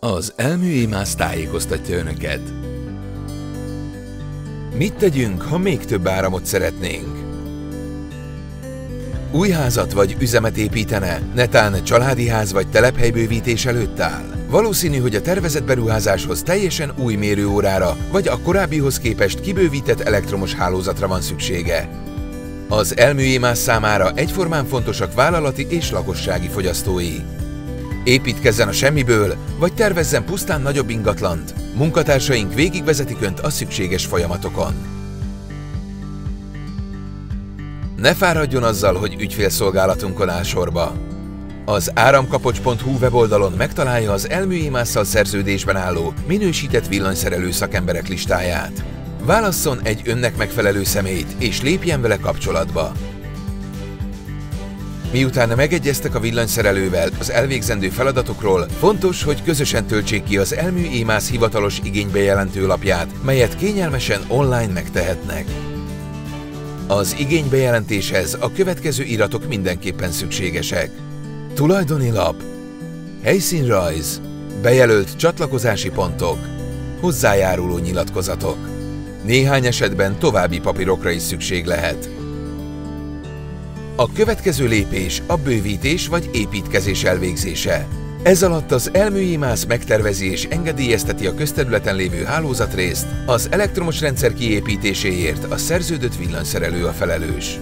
Az Elmű-Émász tájékoztatja Önöket. Mit tegyünk, ha még több áramot szeretnénk? Új házat vagy üzemet építene, netán családi ház vagy telephelybővítés előtt áll? Valószínű, hogy a tervezett beruházáshoz teljesen új mérőórára, vagy a korábbihoz képest kibővített elektromos hálózatra van szüksége. Az Elmű-Émász számára egyformán fontosak vállalati és lakossági fogyasztói. Építkezzen a semmiből, vagy tervezzen pusztán nagyobb ingatlant. Munkatársaink végigvezetik Önt a szükséges folyamatokon. Ne fáradjon azzal, hogy ügyfélszolgálatunkon áll sorba. Az áramkapocs.hu weboldalon megtalálja az Elmű-Émásszal szerződésben álló, minősített villanyszerelő szakemberek listáját. Válasszon egy önnek megfelelő személyt, és lépjen vele kapcsolatba. Miután megegyeztek a villanyszerelővel az elvégzendő feladatokról, fontos, hogy közösen töltsék ki az Elmű-Émász hivatalos igénybejelentő lapját, melyet kényelmesen online megtehetnek. Az igénybejelentéshez a következő iratok mindenképpen szükségesek: tulajdoni lap, helyszínrajz, bejelölt csatlakozási pontok, hozzájáruló nyilatkozatok. Néhány esetben további papírokra is szükség lehet. A következő lépés a bővítés vagy építkezés elvégzése. Ez alatt az Elmű-Émász megtervezi és engedélyezteti a közterületen lévő hálózatrészt, az elektromos rendszer kiépítéséért a szerződött villanyszerelő a felelős.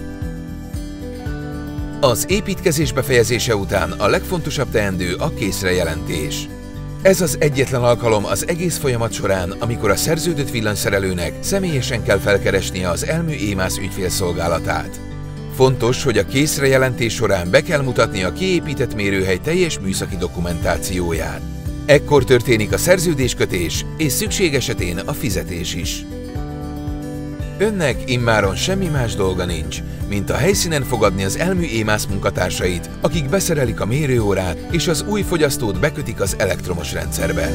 Az építkezés befejezése után a legfontosabb teendő a készrejelentés. Ez az egyetlen alkalom az egész folyamat során, amikor a szerződött villanyszerelőnek személyesen kell felkeresnie az Elmű-Émász ügyfélszolgálatát. Fontos, hogy a készrejelentés során be kell mutatni a kiépített mérőhely teljes műszaki dokumentációját. Ekkor történik a szerződéskötés, és szükség esetén a fizetés is. Önnek immáron semmi más dolga nincs, mint a helyszínen fogadni az Elmű-Émász munkatársait, akik beszerelik a mérőórát és az új fogyasztót bekötik az elektromos rendszerbe.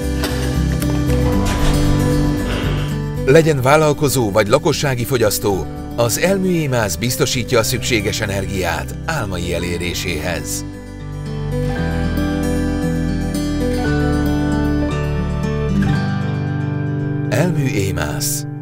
Legyen vállalkozó vagy lakossági fogyasztó, az Elmű-Émász biztosítja a szükséges energiát álmai eléréséhez. Elmű-Émász.